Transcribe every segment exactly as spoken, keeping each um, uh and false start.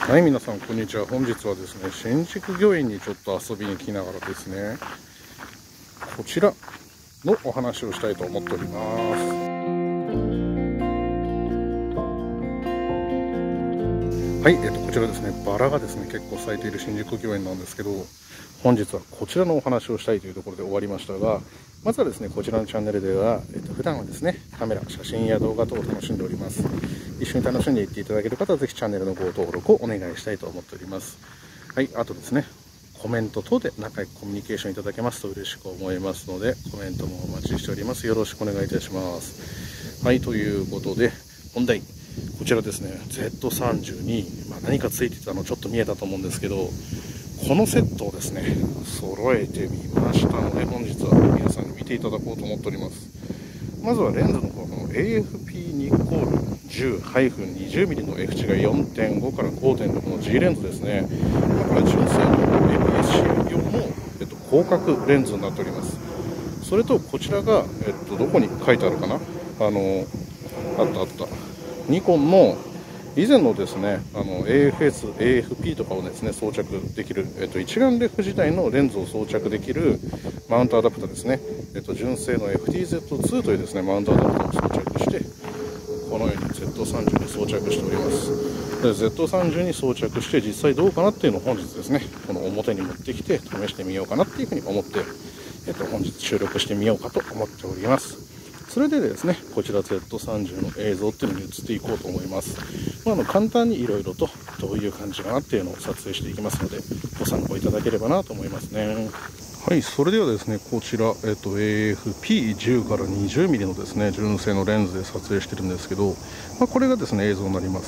はい、皆さんこんにちは。本日はですね、新宿御苑にちょっと遊びに来ながらですね、こちらのお話をしたいと思っております。はい、えっとこちらですね、バラがですね結構咲いている新宿御苑なんですけど、本日はこちらのお話をしたいというところで終わりましたが、まずはですね、こちらのチャンネルでは、えっと普段はですね、カメラ、写真や動画等を楽しんでおります。一緒に楽しんでいっていただける方はぜひチャンネルのご登録をお願いしたいと思っております。はい、あとですね、コメント等で仲良くコミュニケーションいただけますと嬉しく思いますので、コメントもお待ちしております。よろしくお願いいたします。はい、ということで本題、こちらですね ゼットサーティー に、まあ、何かついてたのちょっと見えたと思うんですけど、このセットをですね揃えてみましたので、本日は皆さんに見ていただこうと思っております。まずはレンズの方の エーエフピー ニコール じゅうにじゅうミリ の F 値が よんてんご から ごてんろく の G レンズですね。これは純正の エーピーエスシー 用の、えっと、広角レンズになっております。それとこちらが、えっと、どこに書いてあるかな、あのあったあったニコンの以前のですね、あの エーエフエス、エーエフピー とかをですね装着できる、えっと、一眼レフ自体のレンズを装着できるマウントアダプターですね。えっと、純正の エフティーゼットツー というですねマウントアダプターを装着して、このように ゼットサーティー に装着しております。で ゼットサーティー に装着して実際どうかなっていうのを本日ですね、この表に持ってきて試してみようかなっていうふうに思って、えっと、本日収録してみようかと思っております。それでですね、こちら ゼットサーティー の映像っていうのに移っていこうと思います。まあ、あの簡単にいろいろとどういう感じかなっていうのを撮影していきますので、ご参考いただければなと思いますね。はい、それではですね、こちら、えっと、エーエフピーじゅう から にじゅうミリ のですね、純正のレンズで撮影してるんですけど、まあ、これがですね、映像になります。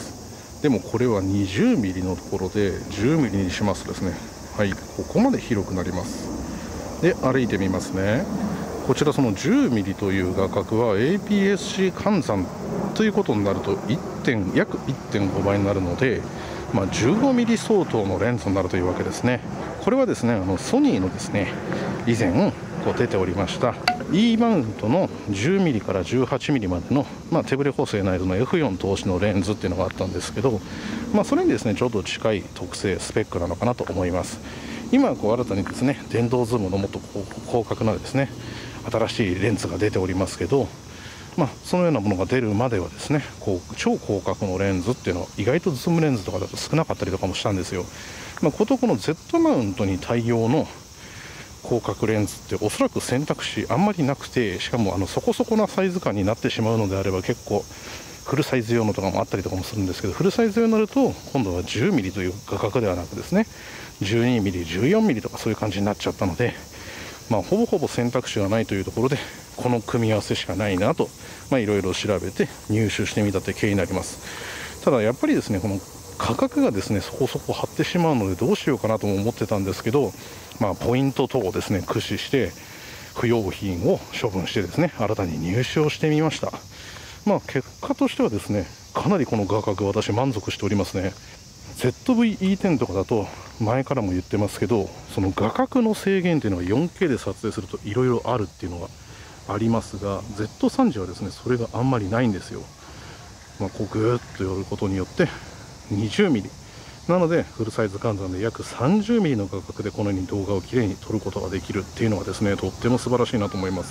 でもこれは にじゅうミリ のところで じゅうミリ にしますとですね、はい、ここまで広くなります。で、歩いてみますね。こちらその じゅうミリ という画角は エーピーエスシー 換算ということになるといってん約 いってんご 倍になるので、まあ、じゅうごミリ 相当のレンズになるというわけですね。これはですね、あのソニーのですね以前こう出ておりました E マウントの じゅうミリ から じゅうはちミリ までの、まあ、手ブレ補正内蔵の エフフォー 投資のレンズっていうのがあったんですけど、まあ、それにですねちょっと近い特性スペックなのかなと思います。今こう新たにですね電動ズームのもっと広角なですね新しいレンズが出ておりますけど、まあ、そのようなものが出るまではですねこう超広角のレンズっていうのは意外とズームレンズとかだと少なかったりとかもしたんですよ。まあ、ことこの Z マウントに対応の広角レンズっておそらく選択肢あんまりなくて、しかもあのそこそこなサイズ感になってしまうのであれば結構フルサイズ用のとかもあったりとかもするんですけど、フルサイズ用になると今度は じゅうミリ という画角ではなくですね じゅうにミリ、じゅうよんミリ とかそういう感じになっちゃったので、まあ、ほぼほぼ選択肢がないというところでこの組み合わせしかないなといろいろ調べて入手してみたという経緯になります。ただやっぱりですねこの価格がですねそこそこ張ってしまうのでどうしようかなとも思ってたんですけど、まあ、ポイント等をですね駆使して不要品を処分してですね新たに入手をしてみました。まあ、結果としてはですねかなりこの画角私満足しておりますね。 ゼットブイイーテン とかだと前からも言ってますけど、その画角の制限というのが よんケー で撮影するといろいろあるっていうのがありますが、 ゼットサーティー はですねそれがあんまりないんですよ。まあ、こうグーッと寄ることによって にじゅうミリ なのでフルサイズ換算で約 さんじゅうミリ の画角でこのように動画をきれいに撮ることができるっていうのはですねとっても素晴らしいなと思います。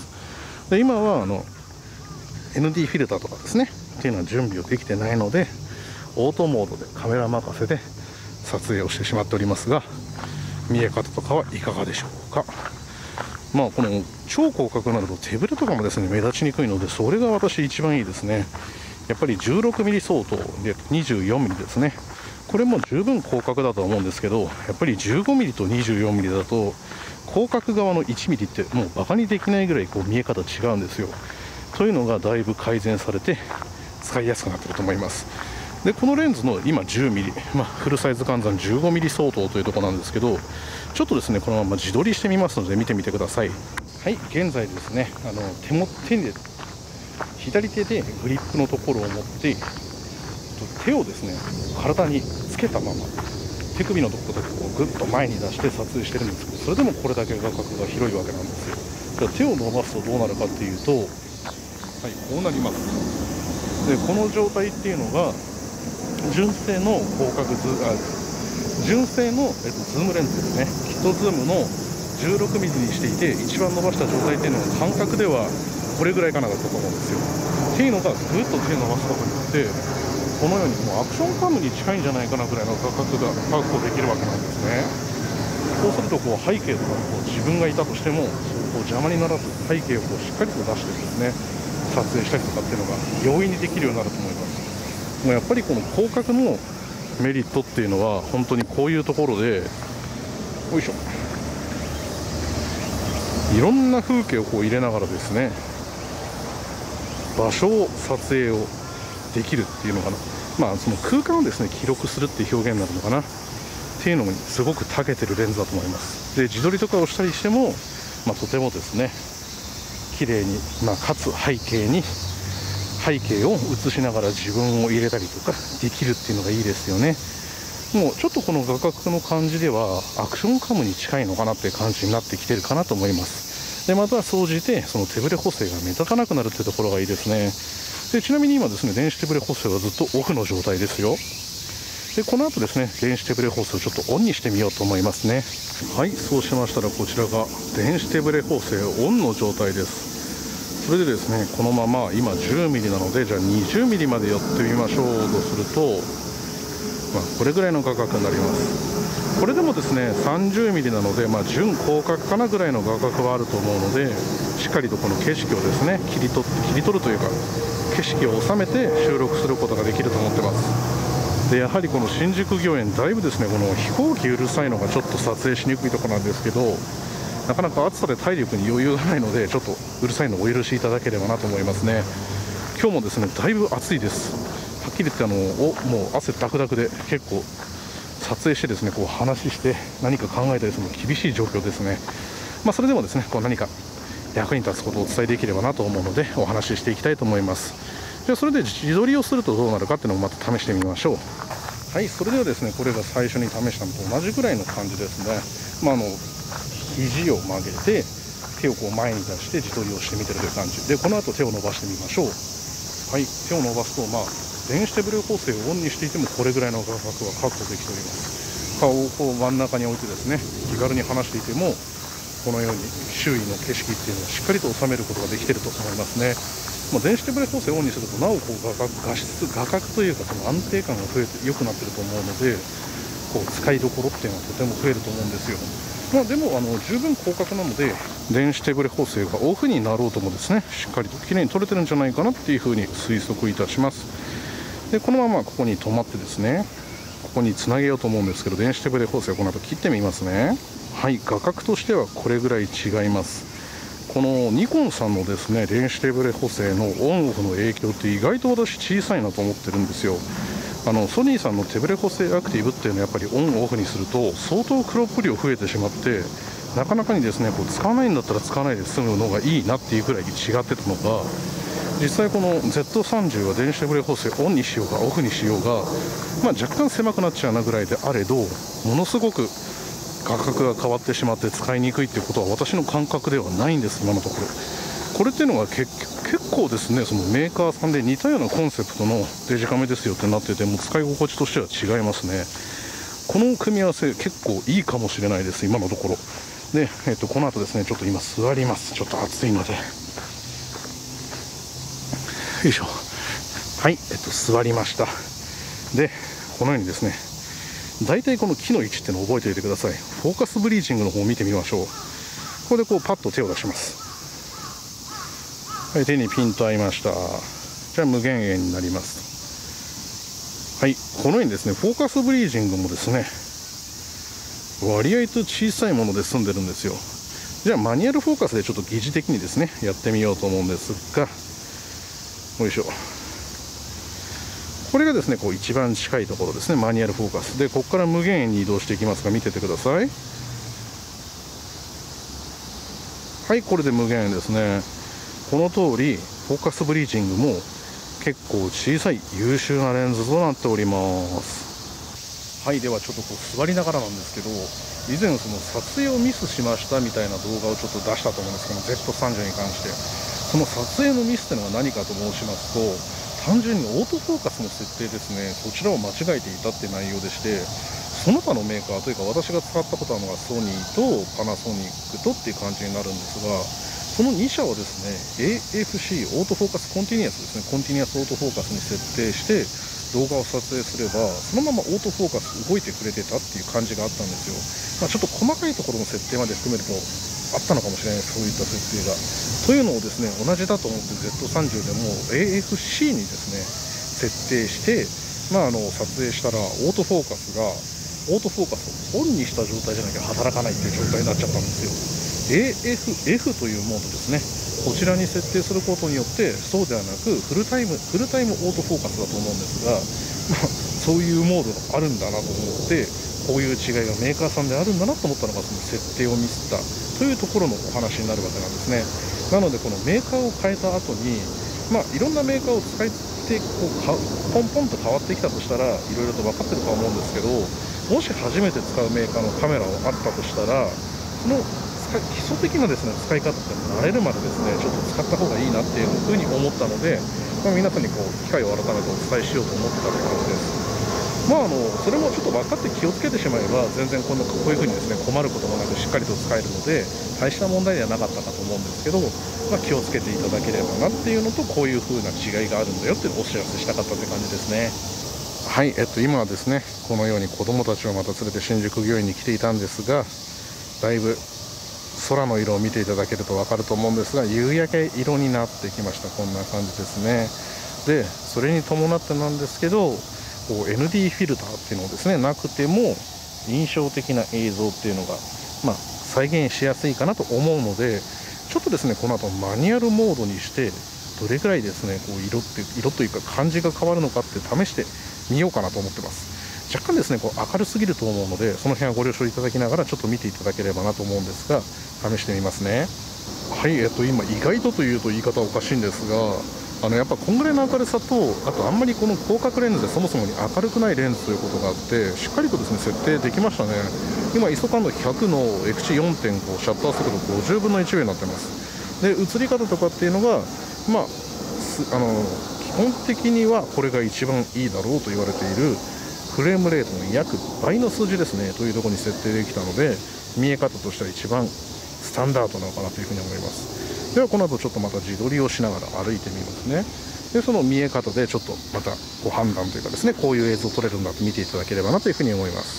で今はあの エヌディー フィルターとかですねっていうのは準備をできてないのでオートモードでカメラ任せで撮影をしてしまっておりますが、見え方とかはいかがでしょうか。まあこの超広角になると手ブレとかもですね目立ちにくいので、それが私一番いいですね。やっぱり じゅうろくミリ 相当で にじゅうよんミリ ですね。これも十分広角だと思うんですけど、やっぱり じゅうごミリ と にじゅうよんミリ だと広角側の いちミリ ってもうバカにできないぐらいこう見え方違うんですよ。というのがだいぶ改善されて使いやすくなっていると思います。でこのレンズの今 じゅうミリ、まあ、フルサイズ換算 じゅうごミリ 相当というところなんですけど、ちょっとですねこのまま自撮りしてみますので見てみてください。はい、現在ですねあの手も手で左手でグリップのところを持って手をですね体につけたまま手首のところだけこうグッと前に出して撮影してるんですけど、それでもこれだけ画角が広いわけなんですよ。手を伸ばすとどうなるかっていうと、はい、こうなります。でこの状態っていうのが純正の広角ズあ純正の、えっと、ズームレンズですね。キットズームのじゅうろくミリにしていて、一番伸ばした状態っていうのは感覚ではこれぐらいかなだったと思うんですよ。っていうのがぐっと手を伸ばすことによって、このようにもうアクションカムに近いんじゃないかなぐらいの画角が確保できるわけなんですね。そうするとこう背景とかこう自分がいたとしてもこう邪魔にならず背景をこうしっかりと出してですね、撮影したりとかっていうのが容易にできるようになると思います。もうやっぱりこの広角のメリットっていうのは本当にこういうところで、よいしょ、いろんな風景をこう入れながらですね、場所を撮影をできるっていうのかな、まあその空間をですね記録するっていう表現になるのかなっていうのにすごく長けてるレンズだと思います。で自撮りとかをしたりしても、まあ、とてもですね綺麗に、まあ、かつ背景に背景を映しながら自分を入れたりとかできるっていうのがいいですよね。もうちょっとこの画角の感じではアクションカムに近いのかなっていう感じになってきてるかなと思います。でまた総じてその手ブレ補正が目立たなくなるっていうところがいいですね。でちなみに今ですね電子手ブレ補正はずっとオフの状態ですよ。でこの後ですね電子手ブレ補正をちょっとオンにしてみようと思いますね。はい、そうしましたらこちらが電子手ブレ補正オンの状態です。それでですねこのまま今じゅうミリなので、じゃあにじゅうミリまでやってみましょうとすると、まあ、これぐらいの画角になります。これでもですねさんじゅうミリなので、まあ、準広角かなぐらいの画角はあると思うので、しっかりとこの景色をですね切り取って切り取るというか景色を収めて収録することができると思ってます。でやはりこの新宿御苑だいぶですねこの飛行機うるさいのがちょっと撮影しにくいところなんですけど、なかなか暑さで体力に余裕がないのでちょっとうるさいのをお許しいただければなと思いますね。今日もですねだいぶ暑いです。はっきり言ってあのおもう汗ダクダクで結構撮影してですねこう話して何か考えたりするの厳しい状況ですね。まあ、それでもですねこう何か役に立つことをお伝えできればなと思うのでお話ししていきたいと思います。じゃあそれで自撮りをするとどうなるかっていうのをまた試してみましょう。はい、それではですねこれが最初に試したのと同じぐらいの感じですね。まあ、あの肘を曲げて手をこう前に出して自撮りをしてみてるという感じで、この後手を伸ばしてみましょう。はい、手を伸ばすと、まあ、電子手ブレ補正をオンにしていてもこれぐらいの画角は確保できております。顔をこう真ん中に置いてですね気軽に離していてもこのように周囲の景色っていうのをしっかりと収めることができていると思いますね。まあ、電子手ブレ補正をオンにするとなおこう画角画質画角というかその安定感が増えて良くなっていると思うので、こう使いどころっていうのはとても増えると思うんですよ。まあ、でもあの十分広角なので電子手ブレ補正がオフになろうともですねしっかりと綺麗に撮れてるんじゃないかなっていうふうに推測いたします。でこのままここに止まってですねここにつなげようと思うんですけど、電子手ブレ補正をこの後切ってみますね。はい、画角としてはこれぐらい違います。このニコンさんのですね電子手ブレ補正のオンオフの影響って意外と私小さいなと思ってるんですよ。あのソニーさんの手ブレ補正アクティブっていうのはやっぱりオンオフにすると相当クロップ量増えてしまってなかなかにですねこう使わないんだったら使わないで済むのがいいなっていうくらい違ってたのが、実際この ゼットさんじゅう は電子手ブレ補正オンにしようがオフにしようが、まあ、若干狭くなっちゃうなぐらいであれどものすごく画角が変わってしまって使いにくいっていうことは私の感覚ではないんです今のところ。これっていうのが結結構ですねそのメーカーさんで似たようなコンセプトのデジカメですよってなってても使い心地としては違いますね。この組み合わせ結構いいかもしれないです今のところで、えっと、この後ですねちょっと今座ります。ちょっと暑いのでよいしょ。はい、えっと、座りました。でこのようにですね大体この木の位置っていうのを覚えておいてください。フォーカスブリーチングの方を見てみましょう。ここでこうパッと手を出します。はい、手にピンと合いました。じゃあ無限円になります。はい、このようにですねフォーカスブリージングもですね割合と小さいもので済んでるんですよ。じゃあマニュアルフォーカスでちょっと疑似的にですねやってみようと思うんですが、よいしょ。これがですねこう一番近いところですねマニュアルフォーカスで、ここから無限円に移動していきますが見ててください。はい、これで無限円ですね。この通りフォーカスブリーチングも結構小さい優秀なレンズとなっております。はい、ではちょっとこう座りながらなんですけど、以前その撮影をミスしましたみたいな動画をちょっと出したと思うんですけど ゼットさんじゅう に関して、その撮影のミスっていうのは何かと申しますと、 単純にオートフォーカスの設定ですね、そちらを間違えていたって内容でして、その他のメーカーというか、私が使ったことあるのがソニーとパナソニックとっていう感じになるんですが、そのに社はですね エーエフシー オートフォーカスコンティニュアスですね、コンティニュアスオートフォーカスに設定して動画を撮影すれば、そのままオートフォーカス動いてくれてたっていう感じがあったんですよ。まあ、ちょっと細かいところの設定まで含めるとあったのかもしれないです、そういった設定が。というのをですね、同じだと思って ゼットさんじゅう でも エーエフシー にですね設定して、まあ、あの撮影したらオートフォーカスがオートフォーカスをオンにした状態じゃなきゃ働かないっていう状態になっちゃったんですよ。 エーエフエフ というモードですね、こちらに設定することによって、そうではなくフルタイムフルタイムオートフォーカスだと思うんですが、まあ、そういうモードがあるんだなと思って、こういう違いがメーカーさんであるんだなと思ったのが、その設定をミスったというところのお話になるわけなんですね。なのでこのメーカーを変えた後に、まあ、いろんなメーカーを使ってこうかポンポンと変わってきたとしたら、いろいろと分かってるとは思うんですけど、もし初めて使うメーカーのカメラをあったとしたら、その基礎的なですね使い方って慣れるまでですねちょっと使った方がいいなっていうふうに思ったので、まあ、皆さんにこう機会を改めてお伝えしようと思ってたって感じです。まあ、あのそれもちょっと分かって気をつけてしまえば、全然このこういうふうにですね困ることもなくしっかりと使えるので、大した問題ではなかったかと思うんですけど、まあ、気をつけていただければなっていうのと、こういうふうな違いがあるんだよっていうのをお知らせしたかったって感じですね。はい、えっと、今はですねこのように子どもたちをまた連れて新宿御苑に来ていたんですが、だいぶ空の色を見ていただけると分かると思うんですが、夕焼け色になってきました。こんな感じですね。でそれに伴ってなんですけど、こう エヌディー フィルターっていうのをですねなくても印象的な映像っていうのが、まあ、再現しやすいかなと思うので、ちょっとですねこの後マニュアルモードにしてどれくらいですねこう色って色というか感じが変わるのかって試してみようかなと思ってます。若干ですねこう明るすぎると思うので、その辺はご了承いただきながらちょっと見ていただければなと思うんですが、試してみますね。はい、えっと今意外とというと言い方はおかしいんですが、あのやっぱこんぐらいの明るさと、あとあんまりこの広角レンズでそもそもに明るくないレンズということがあって、しっかりとですね設定できましたね。今 アイエスオ 感度ひゃくの エフエイチよんてんご シャッター速度ごじゅうぶんのいちびょうになってます。で映り方とかっていうのが、まあ、あの基本的にはこれが一番いいだろうと言われているフレームレートの約倍の数字ですねというところに設定できたので、見え方としては一番スタンダードなのかなというふうに思います。ではこの後ちょっとまた自撮りをしながら歩いてみますね。でその見え方でちょっとまたご判断というかですね、こういう映像撮れるんだと見ていただければなというふうに思います。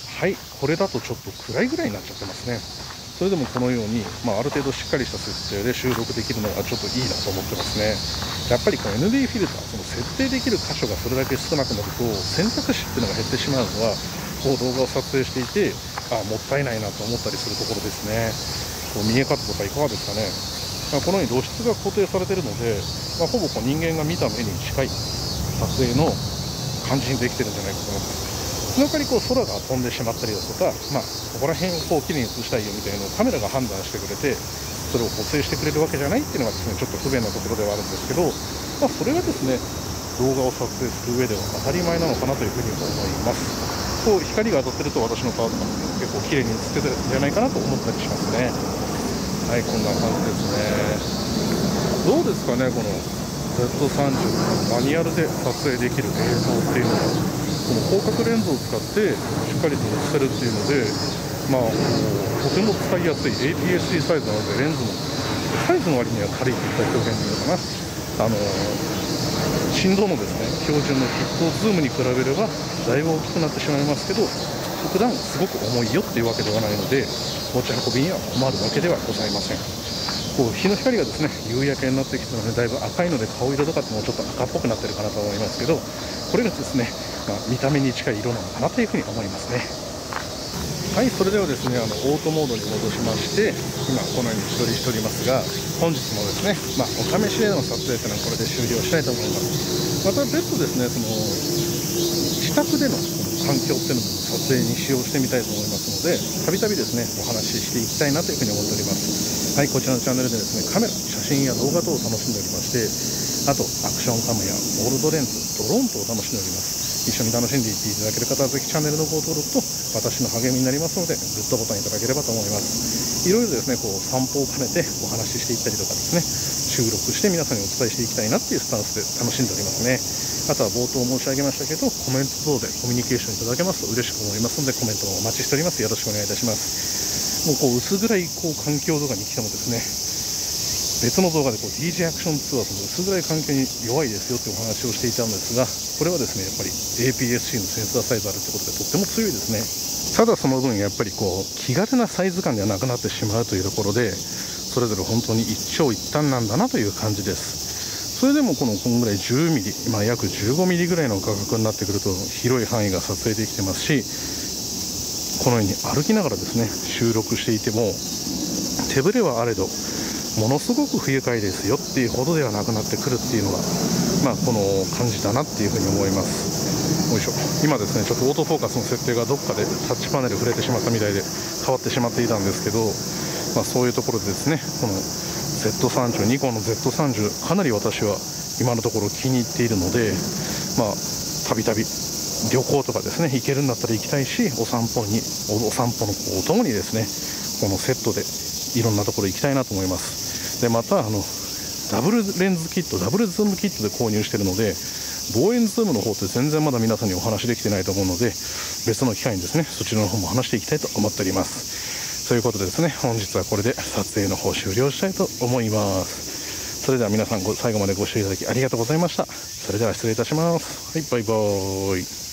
はい、これだとちょっと暗いぐらいになっちゃってますね。それでもこのように、まあ、ある程度しっかりした設定で収録できるのがちょっといいなと思ってますね。やっぱりこの エヌディー フィルター、その設定できる箇所がそれだけ少なくなると選択肢っていうのが減ってしまうのは、こう動画を撮影していてあもったいないなと思ったりするところですね。こう見え方とかいかがですかね。まあ、このように露出が固定されているので、まあ、ほぼこう人間が見た目に近い撮影の感じにできてるんじゃないかと思います。その代わりこう空が飛んでしまったりだとか、まあ、ここら辺をこう綺麗に映したいよみたいなのをカメラが判断してくれて、それを補正してくれるわけじゃないっていうのがですねちょっと不便なところではあるんですけど、まあ、それがですね動画を撮影する上では当たり前なのかなというふうに思います。こう光が当たってると私の顔とかも結構綺麗に映ってたんじゃないかなと思ったりしますね。はい、こんな感じですね。どうですかね、この ゼットさんじゅう マニュアルで撮影できる映像っていうのは、この広角レンズを使ってしっかりと映せるっていうので、まあ、とても使いやすい エーピーエスシー サイズなので、レンズもサイズの割には軽いといった表現でいいのかな。あの振動もですね標準のキットズームに比べればだいぶ大きくなってしまいますけど、普段すごく重いよっていうわけではないので、持ち運びには困るわけではございません。こう日の光がですね夕焼けになってきたので、だいぶ赤いので顔色とかってもちょっと赤っぽくなってるかなと思いますけど、これがですね、まあ、見た目に近い色なのかなというふうに思いますね。はい、それではですねあのオートモードに戻しまして、今このように自撮りしておりますが、本日もですね、まあ、お試しでの撮影というのはこれで終了したいと思います。また別途ですねその自宅でのこの環境っていうのも撮影に使用してみたいと思いますので、たびたびですねお話ししていきたいなというふうに思っております。はい、こちらのチャンネルでですねカメラ、写真や動画等を楽しんでおりまして、あとアクションカムやオールドレンズ、ドローン等を楽しんでおります。一緒に楽しんでいっていただける方はぜひチャンネルのご登録と私の励みになりますので、グッドボタンいただければと思います。いろいろですねこう散歩を兼ねてお話ししていったりとかですね、 収録して皆さんにお伝えしていきたいなっていうスタンスで楽しんでおりますね。あとは冒頭申し上げましたけど、コメント等でコミュニケーションいただけますと嬉しく思いますので、コメントもお待ちしております。よろしくお願いいたします。もうこう薄暗いこう環境とかに来てもですね、別の動画でこう ディージェー アクションツアーズの薄暗い環境に弱いですよというお話をしていたんですが、これはですねやっぱり エーピーエスシー のセンサーサイズあるということでとっても強いですね。ただその分やっぱりこう気軽なサイズ感ではなくなってしまうというところで、それぞれ本当に一長一短なんだなという感じです。それでもこのこんぐらいじゅうミリ、まあ、約じゅうごミリぐらいの価格になってくると広い範囲が撮影できてますし、このように歩きながらですね収録していても手ぶれはあれどものすごく不愉快ですよっていうほどではなくなってくるっていうのが、まあ、この感じだなっていうふうに思います。よいしょ。今ですねちょっとオートフォーカスの設定がどっかでタッチパネル触れてしまったみたいで変わってしまっていたんですけど、まあ、そういうところでですねこの ゼットさんじゅう、ニコンの ゼットさんじゅう かなり私は今のところ気に入っているので、まあたびたび旅行とかですね行けるんだったら行きたいし、お散歩にお散歩のお供にですねこのセットでいろんなところ行きたいなと思います。でまたあのダブルレンズキット、ダブルズームキットで購入しているので、望遠ズームの方って全然まだ皆さんにお話できてないと思うので、別の機会にですねそちらの方も話していきたいと思っております。ということでですね、本日はこれで撮影の方終了したいと思います。それでは皆さん最後までご視聴いただきありがとうございました。それでは失礼いたします。はい、バイバーイ。